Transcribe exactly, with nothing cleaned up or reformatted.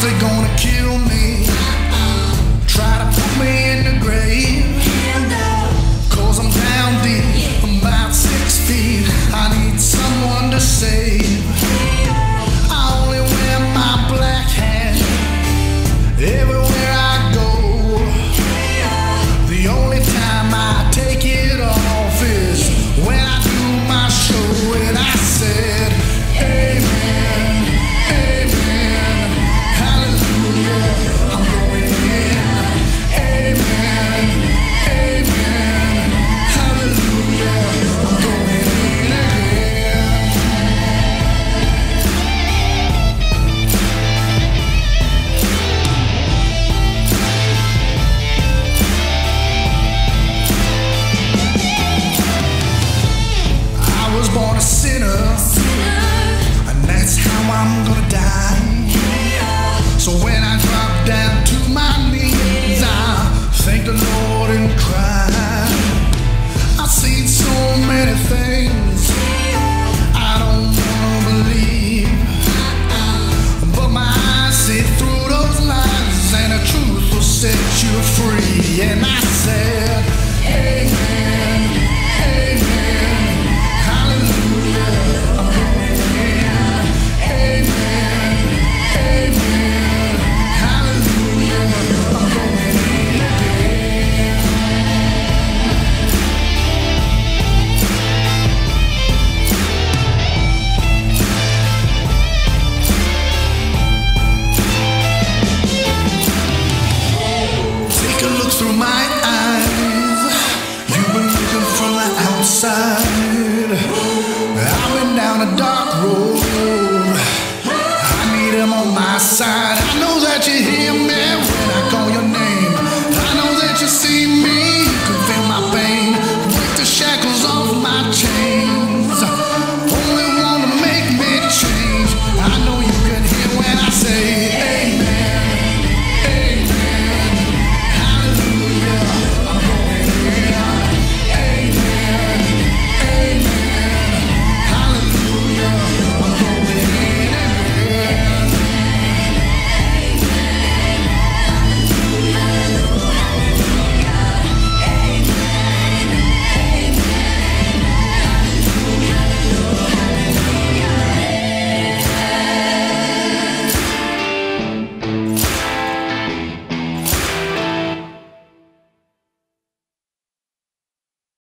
they gonna kill me, try to put me in the grave, cause I'm down deep, I'm about six feet, I need someone to save. I only wear my black hat everywhere I go. The only time I take it off is when I do my show. And I said, amen, amen, hallelujah, I'm going in. Amen, amen, hallelujah, I'm going in again. I was born a sinner, and that's how I'm gonna die. So when I drop down to my knees, I thank the Lord and cry. I've seen so many things I don't wanna believe, but my eyes see through those lies, and the truth will set you free. And I said, amen, amen, hallelujah, I'm going in. Amen, amen, hallelujah, I'm going in again. Take a look through my eyes. You've been looking from the outside. I went down a dark road. I need him on my side. I know that you hear me.